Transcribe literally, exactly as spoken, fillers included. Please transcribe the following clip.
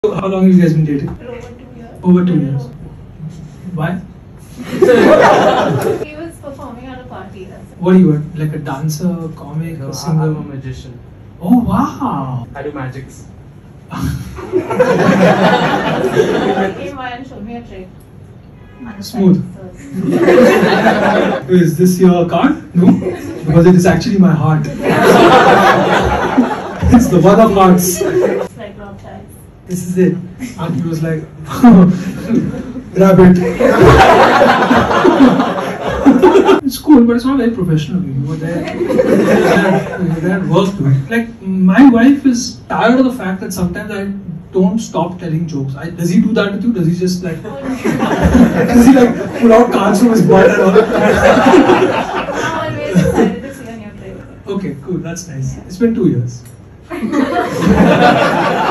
How long have you guys been dating? Over two years. Over two years. Why? He was performing at a party. That's it. What are you, like a dancer, comic, No, a singer? I'm a magician. Oh wow! I do magics. He came by and showed me a trick. Smooth. So, Is this your card? No, because it is actually my heart. It's the one of hearts. it's like rock ties. This is it. And he was like, grab it. It's cool, but it's not very professional. You were there. You were there, you were there at work doing. Like, my wife is tired of the fact that sometimes I don't stop telling jokes. I, does he do that with you? Does he just like, does he like pull out cards from his butt and all? I'm always excited to see a new trick. Okay, cool. That's nice. It's been two years.